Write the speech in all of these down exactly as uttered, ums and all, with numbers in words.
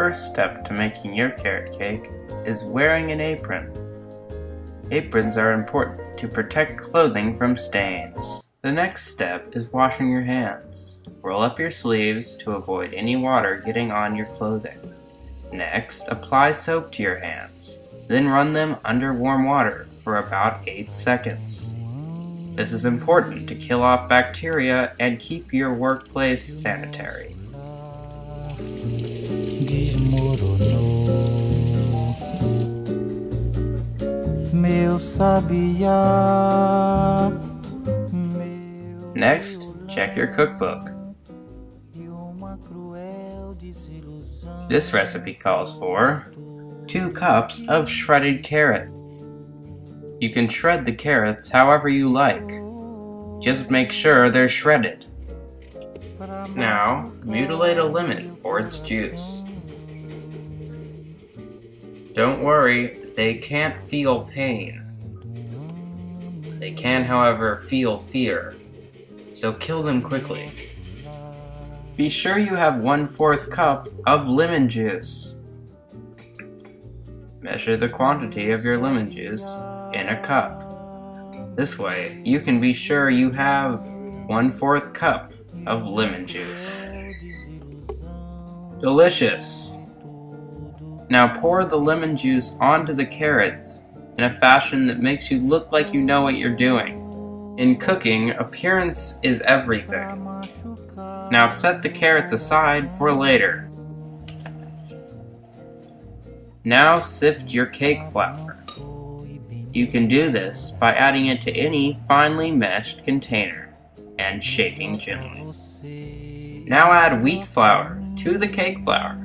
first step to making your carrot cake is wearing an apron. Aprons are important to protect clothing from stains. The next step is washing your hands. Roll up your sleeves to avoid any water getting on your clothing. Next, apply soap to your hands. Then run them under warm water for about eight seconds. This is important to kill off bacteria and keep your workplace sanitary. Next, check your cookbook. This recipe calls for two cups of shredded carrots. You can shred the carrots however you like. Just make sure they're shredded. Now, mutilate a lemon for its juice. Don't worry, they can't feel pain. They can, however, feel fear, so kill them quickly. Be sure you have one-fourth cup of lemon juice. Measure the quantity of your lemon juice in a cup. This way, you can be sure you have one-fourth cup of lemon juice. Delicious! Now pour the lemon juice onto the carrots in a fashion that makes you look like you know what you're doing. In cooking, appearance is everything. Now set the carrots aside for later. Now sift your cake flour. You can do this by adding it to any finely meshed container and shaking gently. Now add wheat flour to the cake flour.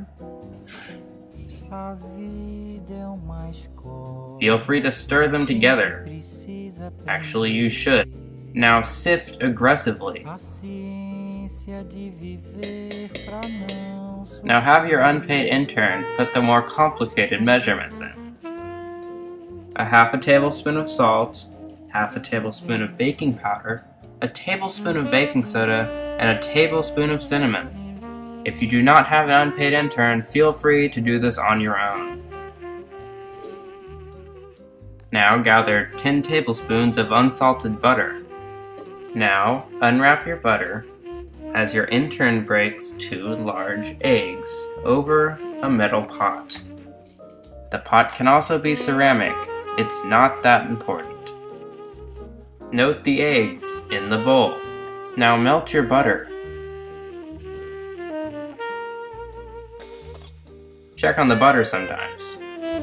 Feel free to stir them together. Actually, you should. Now sift aggressively. Now have your unpaid intern put the more complicated measurements in. A half a tablespoon of salt, half a tablespoon of baking powder, a tablespoon of baking soda, and a tablespoon of cinnamon. If you do not have an unpaid intern, feel free to do this on your own. Now gather ten tablespoons of unsalted butter. Now unwrap your butter as your intern breaks two large eggs over a metal pot. The pot can also be ceramic. It's not that important. Note the eggs in the bowl. Now melt your butter. Check on the butter sometimes.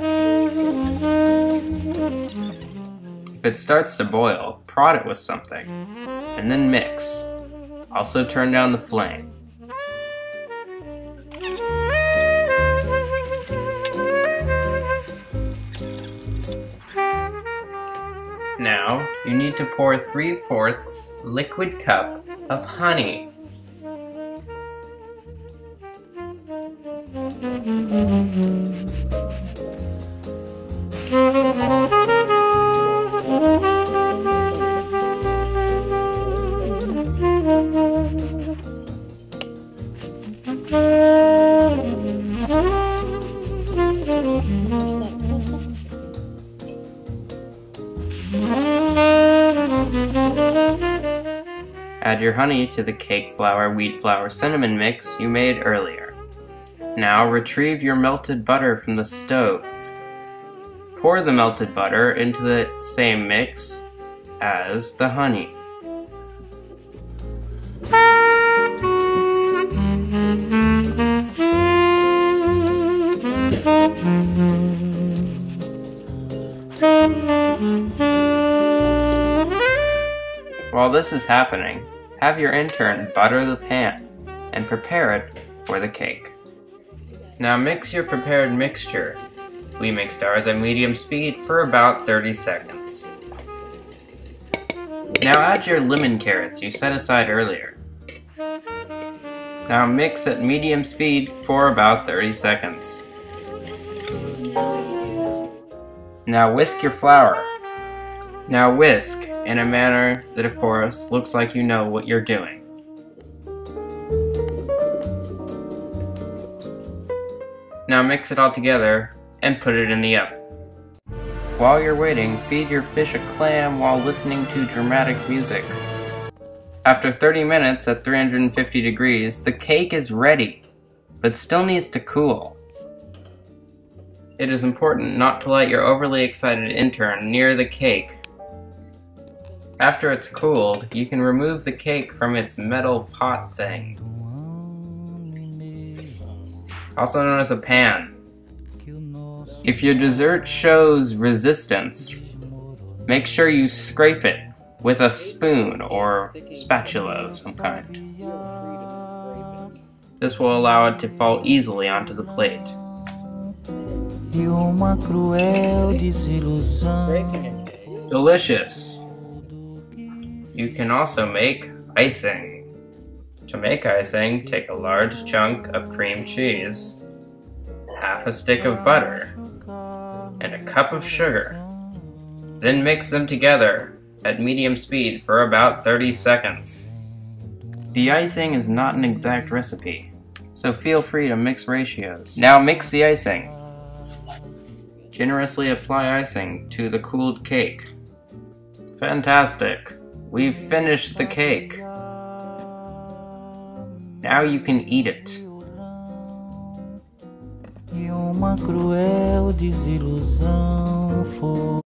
If it starts to boil, prod it with something, and then mix. Also turn down the flame. Now, you need to pour three-fourths liquid cup of honey. Add your honey to the cake flour, wheat flour, cinnamon mix you made earlier. Now retrieve your melted butter from the stove. Pour the melted butter into the same mix as the honey. While this is happening, have your intern butter the pan and prepare it for the cake. Now mix your prepared mixture. We mixed ours at medium speed for about thirty seconds. Now add your lemon carrots you set aside earlier. Now mix at medium speed for about thirty seconds. Now whisk your flour. Now whisk in a manner that, of course, looks like you know what you're doing. Now mix it all together and put it in the oven. While you're waiting, feed your fish a clam while listening to dramatic music. After thirty minutes at three hundred fifty degrees, the cake is ready, but still needs to cool. It is important not to let your overly excited intern near the cake. After it's cooled, you can remove the cake from its metal pot thing, also known as a pan. If your dessert shows resistance, make sure you scrape it with a spoon or spatula of some kind. This will allow it to fall easily onto the plate. Delicious! You can also make icing. To make icing, take a large chunk of cream cheese, half a stick of butter, and a cup of sugar. Then mix them together at medium speed for about thirty seconds. The icing is not an exact recipe, so feel free to mix ratios. Now mix the icing. Generously apply icing to the cooled cake. Fantastic! We've finished the cake. Now you can eat it. E uma cruel desilusão foi